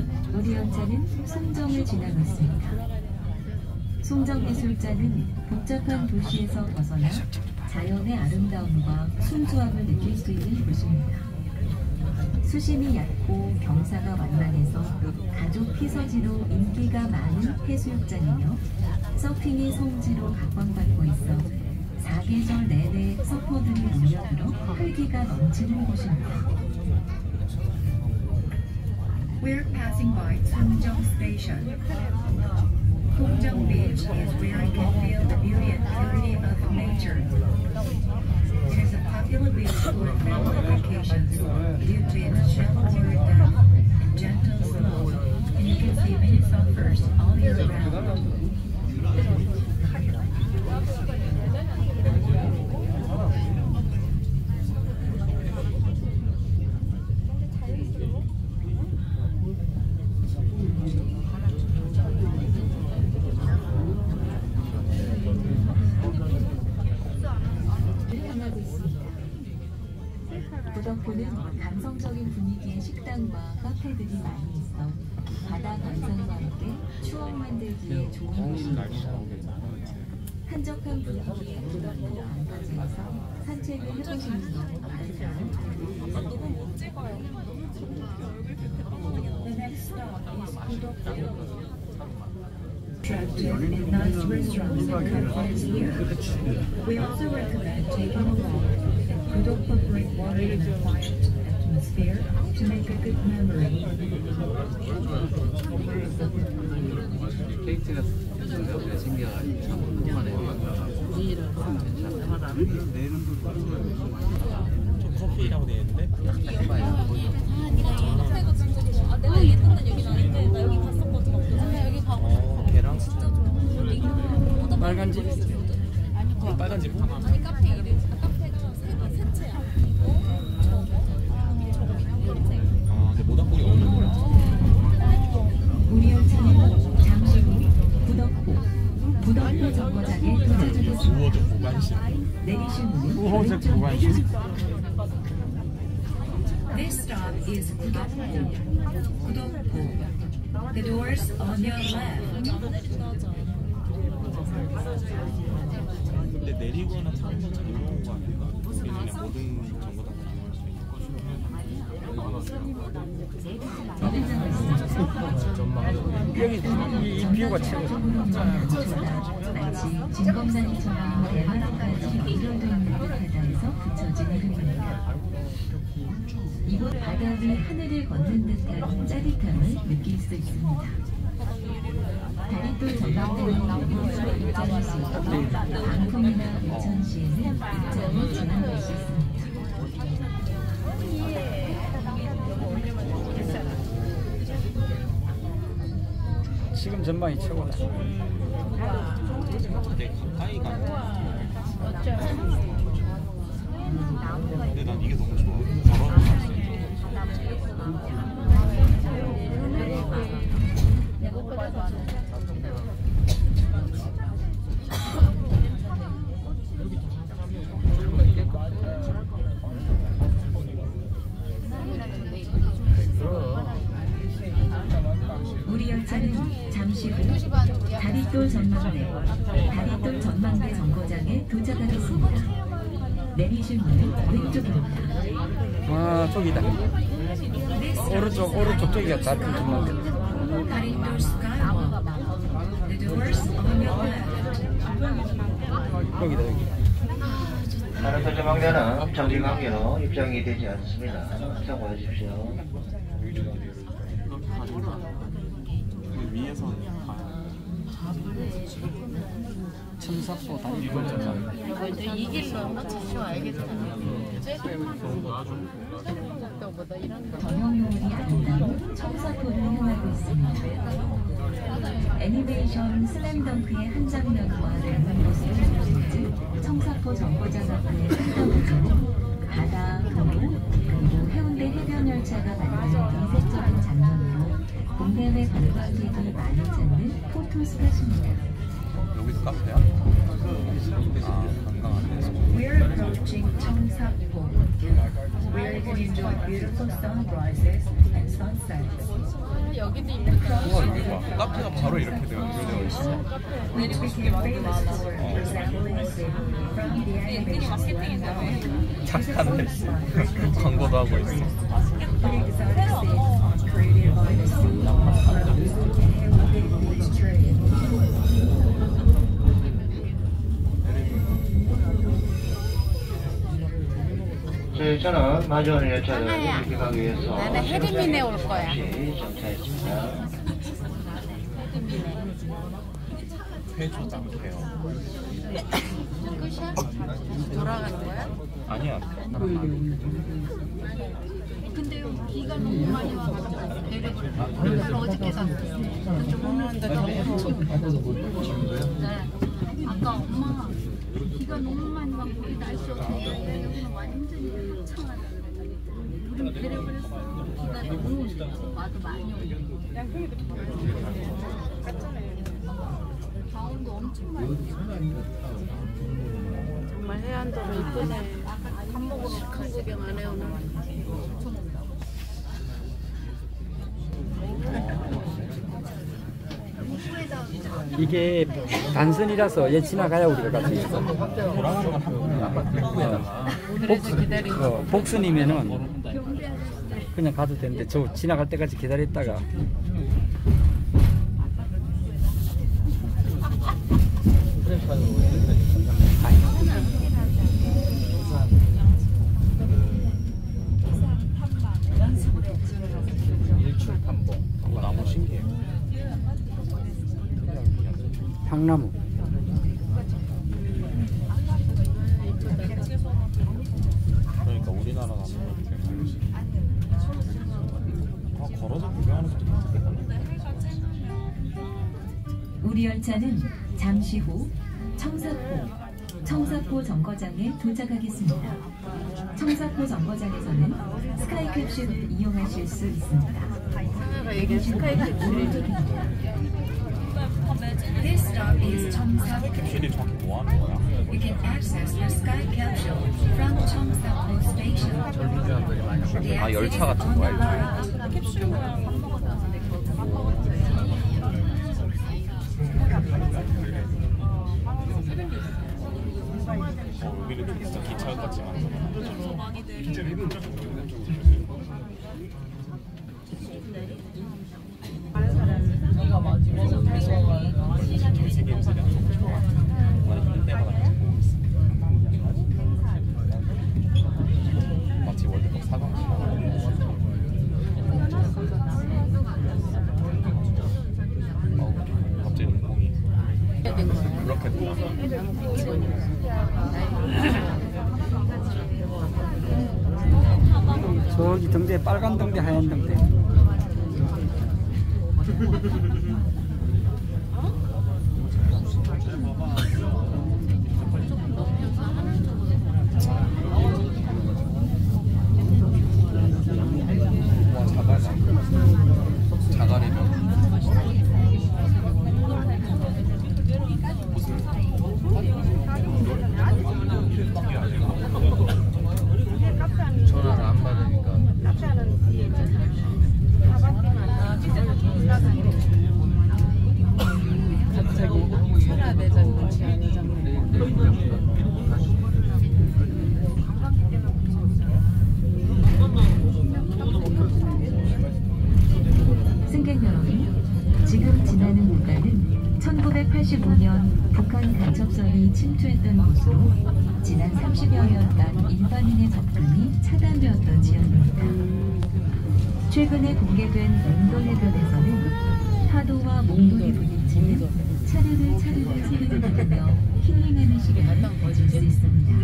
우리 열차는 송정을 지나갔습니다. 송정미술자는 복잡한 도시에서 벗어나 자연의 아름다움과 순수함을 느낄 수 있는 곳입니다. 수심이 얕고 경사가 완만해서 가족 피서지로 인기가 많은 해수욕장이며 서핑의 성지로 각광받고 있어 사계절 내내 서퍼들이 몰려들어 활기가 넘치는 곳입니다. We're passing by Songjong Station. Songjong Beach is where you can feel the beauty and purity of nature. It is a popular beach for family vacations due to its shallow water depth and gentle slope, and you can see many surfers all year round. 부덕포는 감성적인 분위기의 식당과 카페들이 많이 있어 바다 관상과 함께 추억 만들기에 좋은 곳입니다. 한적한 분위기의 부덕포 관광지에서 산책을 해보시는 거 어떨까요? The next stop is Pudokpo. Attractive and nice restaurants and cafes here. We also recommend taking a walk in Pudokpo Breakwater in a quiet atmosphere to make a good memory. 케이크가 생겨가지고 참 궁금하네요. 저 커피라고 되어 있는데? 내가 얘기했던 데는 여긴 아닌데 나 여기 갔었거든. 나 여기 가고 싶어. 걔랑 진짜 좋아. 빨간 집? 아니 빨간 집? 아니 카페 이름 카페가 세채야. 근데 모닥불이 없는 거야. 우리 열차는 잠시 후 부덕포 정거장에 도착하겠습니다. 우호적 보관실. 내리실 문은 우호적 왼쪽 보관실. This stop is Pudokpo. The doors on your left. 근데 내리거나 타는 건 잘 이용한 거 아닌가? 그게 그냥 모든 정보 다 이용할 수 있는 여기 이 뷰가 최고죠. 마치 진검사리처럼 대마루까지 연결되어 있는 듯하다 해서 붙여진 그림입니다. 이곳 바다 위 하늘을 걷는 듯한 짜릿함을 느낄 수 있습니다. 다리돌 전망대는 무료로 입장할 수 있고 방풍이나 우천시에는 입장을 제한할 수 있습니다. 지금 전망이 최고다. 되게 가까이 가는 근데 난 이게 너무 좋아. 걸어서 갈수 있어. 우리 열차는 잠시 후 다리돌 전망대 정거장에 도착하겠습니다. 내리실 문은 왼쪽입니다. 아, 저기다. 오른쪽 저기가 다리돌 전망대. Daridor Skywalk. The doors on your left. 여기다 여기. 다리돌 전망대는 정지관계로 입장이 되지 않습니다. 참고해 주십시오. 위에서 첨삭소 다리돌 전망대. 이 길로 같이 알겠잖아요. 전용요원이 아름다운 청사포를 향하고 있습니다. 애니메이션 슬램덩크의 한 장면과 닮은 모습을 보여주듯 청사포 정거장 앞에 쏟아오는 바다, 도로, 그리고 해운대 해변 열차가 만드는 이색적인 장면으로 국내외 관광객이 많이 찾는 포토 스팟입니다. 여기도 카페야? We're approaching Cheongsapo, where you can enjoy beautiful sunrises and sunsets. 여기도 이쁘다. 우와 여기 봐. 카페가 바로 이렇게 되어 있어. 내리고 싶은 게 많이 많아. 괜히 마케팅인가 봐. 착하네. 광고도 하고 있어. 새로 안 먹어. 저는 마주오는 열차를 이렇게 가기 위해서 나는 해리민에 올 거야. 잠시 정차했습니다. 회초장 회요. 끝이야? 돌아가는 거야? 아니야. 근데 비가 너무 많이 와가지고 내려버려. 어저께 샀어. 좀 오는데 아까 엄마 비가 너무 많이 와서 거기 날씨 어떻게 여기는 완전히 한창하다. 우린 내려버렸어. 비가 너무 와도 많이 오고. 강원도 엄청 많이 오고. 정말 해안도로 이쁘네. 밥 먹으러 큰 구경 안 해요 오늘. 이게 단선이라서 얘 지나가야 우리가 갈 수 있어. 돌아가는 건 한 번이야. 복순이면은 그냥 가도 되는데 저 지나갈 때까지 기다렸다가 일출탐봉. 그거 너무 신기해. 향나무. 그러니까 우리나라가 한번 이렇게 다르지. 걸어서 구경하는 것도 괜찮겠다. 우리 열차는 잠시 후 청사포 정거장에 도착하겠습니다. 청사포 정거장에서는 스카이캡슐을 이용하실 수 있습니다. This stop is Cheongsa. 캡슐이 정확히 뭐 하는 거야? You can access the Sky Capsule from Cheongsa Station. 젊은 사람들이 많이 하고. The 아, exit 열차 is 같은 on 거야, the right. 캡슐 모양 밥 먹었다. 여기는 좀 진짜 기차 같지만. 더 많이 돼. 세계 음식이랑 좀 좋아. 나는 있는 데마다 같이 보고 있어. 마치 월드컵 4강 갑자기 운동이 그렇겠구나. 저기 등대 빨간 등대 하얀 등대. 자갈이면 전화를 안 받으니까. 갑자기 천하대전 같이 하는 장면. 승객 여러분, 지금 지나는 구간은 1985년 북한 간첩선이 침투했던 곳으로 지난 30여 년간 일반인의 접근이 차단되었던 지역입니다. 최근에 공개된 앵도 해변에서는 파도와 몽돌이 부딪히는 차르르 소리를 들으며 힐링하는 시간을 가질 수 있습니다.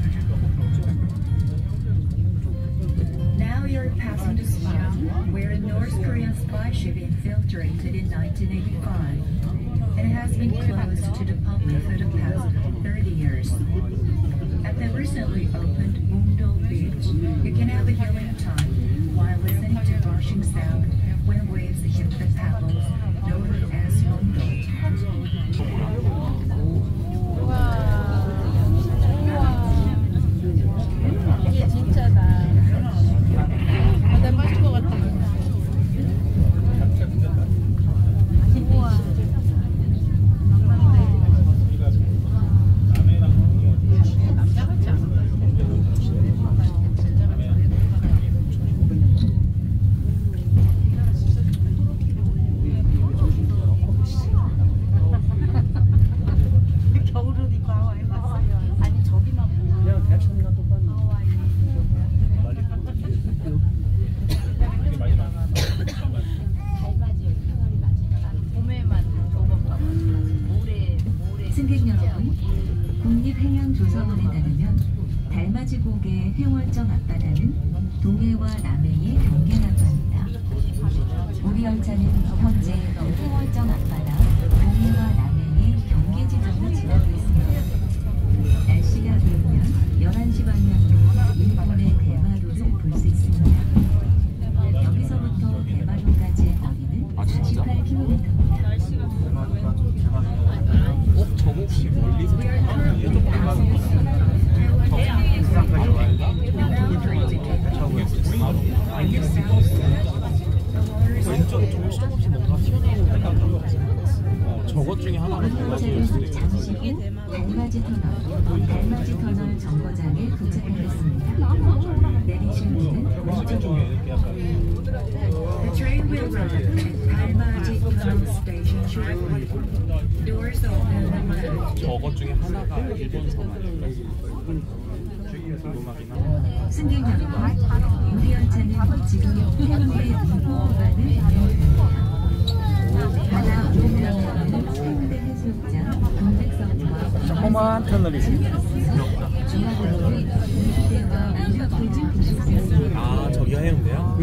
Now you're passing the spot where a North Korean spy ship infiltrated in 1985 and has been closed to the public for the past 30 years. At the recently opened Mungdol Beach, you can have a healing time while listening to rushing sound when waves hit the pebbles known as Mungdol. 이게 진짜다. 아, 난 빠질 것 같아. 여러분, 국립해양조사원에 따르면 달맞이고개 해월정 앞바다는 동해와 남해의 경계라고 합니다. 우리 열차는 현재 해월정 앞바다 동해와 남해의 경계 지점을 지나고 있습니다. 날씨가 좋으면 11시 방향으로 일본의 대마도를 볼 수 있습니다. 여기서부터 대마도까지의 거리는 48km입니다. 저거 혹시 멀리서 예전 왼쪽 정신없이 뭔가 튀어나오는 저것 중에 하나를 대가지고 잠시 후 달맞이 터널 정거장에 도착하겠습니다. 내리실 문은 왼쪽. The train will run at Dalmaji Tunnel Station shortly. Doors open on the left. 저것 중에 하나가 일본선 아닐까 궁금하긴 하네. 승객 여러분, 우리 열차는 지금 해운대 이호 구간을 운행합니다. 바다 오름면에는 해운대 해수욕장, 동백섬과 조그마한 터널이지. 중앙으로는 일대와 우격도를 보실 수 있습니다. 아 저기가 해운대야?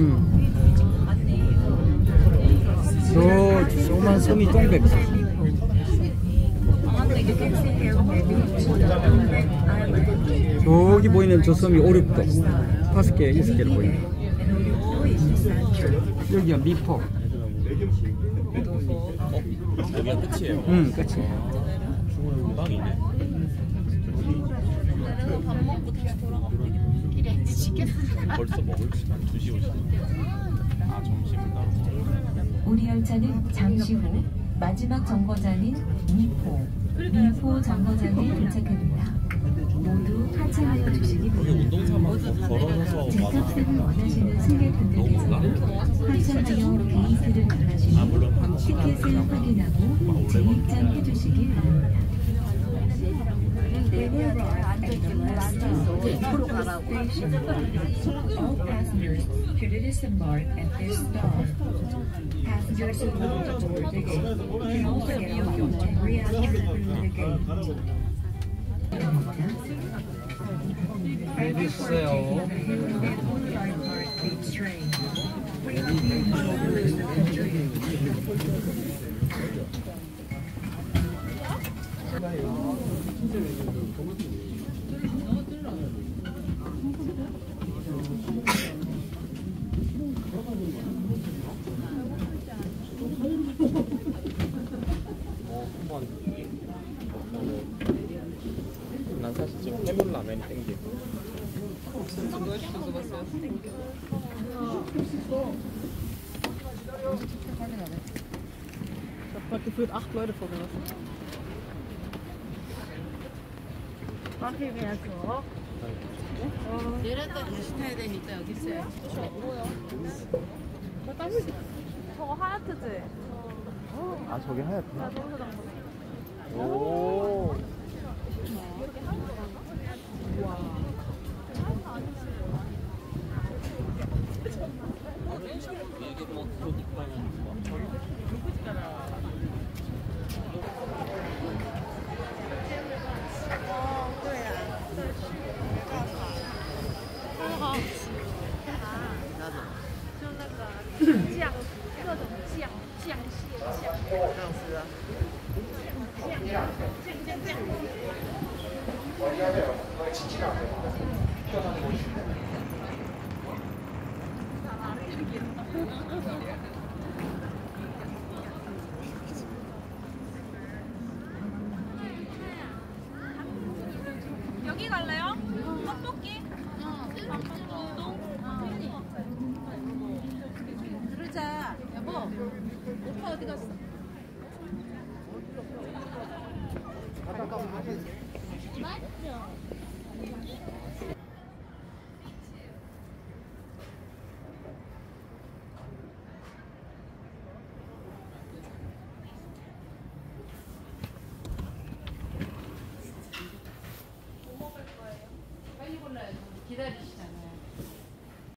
저 조그만 섬이 동백섬. You can see Haeundae Beach, Dongbek Island. 저기 보이는 저 섬이 오륙도 5개, 6개로 보이네. And Oryupo is the center. 여기가 미포. 여기가 끝이에요? 끝이. 금방이네. 벌써 먹을 시간 2시 50분. 아 점심을 따로 먹어요? 우리 열차는 잠시 후 마지막 정거장인 미포 정거장에 도착합니다. 모두 하차하여 주시기 여기 바랍니다. 운동 삼아서 걸어서 와서 제탑승을 원하시는 승객분들께서는 하차하여 게이트를 아 물론 나가시고 한 시간 티켓을 확인하고 재입장 해주시기 바랍니다. They will arrive at the last stop, Tunnel Station. All passengers should disembark at this stop. Passengers who want to board the gate can also get off and re-enter through the gate. Thank you for taking the Haeundae Old-Time Park Beach train. We hope you enjoy the rest of the trip. 난 사실 지금 해물 라면이 땡겨. hat gefühlt 8 Leute vorgelassen. 내렸다 다시 타야 되니까 여기 있어야지. 저거 하얗트지? 아 저게 하얗구나. 나 저기서 난 거. 오. 여기 갈래요? 떡볶이? 그러자. 여보, 오빠 어디 갔어?